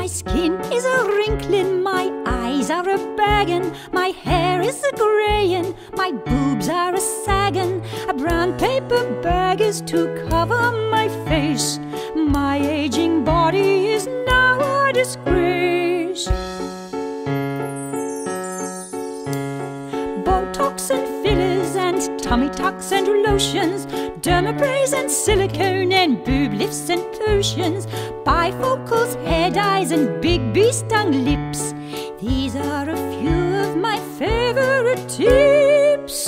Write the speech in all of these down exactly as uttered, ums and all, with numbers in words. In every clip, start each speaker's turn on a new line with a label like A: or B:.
A: My skin is a wrinklin', my eyes are a baggin', my hair is a grayin', my boobs are a saggin'. A brown paper bag is to cover my face. My aging body is now a disgrace. Botox and fillers and tummy tucks and lotions, dermabrays and silicone and boob lifts and potions, bifocals, hair dyes and big bee-stung lips. These are a few of my favorite tips.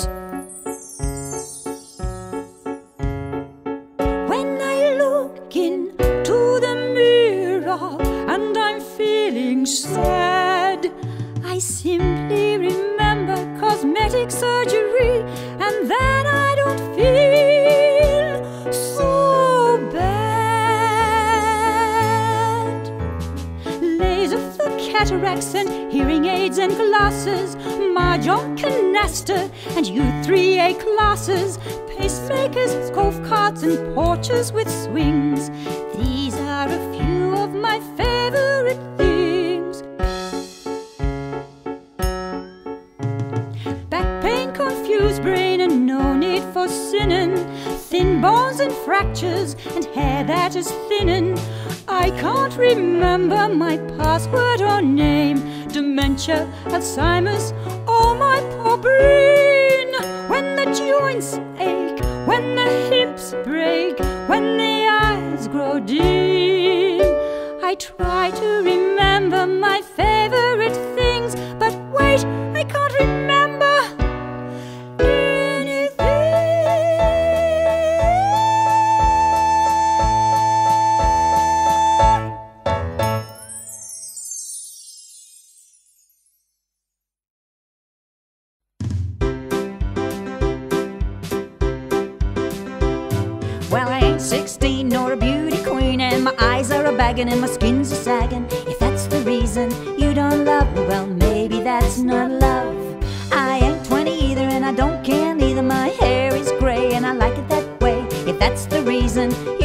A: When I look into the mirror and I'm feeling sad, I simply remember cosmetic surgery, and then I don't feel so bad. Laser for cataracts and hearing aids and glasses, mahjong canasta and U three A classes, pacemakers, golf carts and porches with swings. These are a few of my favorite things. Back pain, confused brain and no need for sinning, thin bones and fractures and hair that is thinning. I can't remember my password or name, dementia, Alzheimer's, oh my poor brain. When the joints ache, when the hips break, when the eyes grow dim, I try to remember my favorite things, but wait, I can't remember anything. Well, I ain't sixteen nor a beauty queen, and my eyes are a baggin' and my skin's a saggin'. If that's the reason you don't love me, well, maybe that's not love. I ain't twenty either, and I don't care neither. My hair is gray and I like it that way. If that's the reason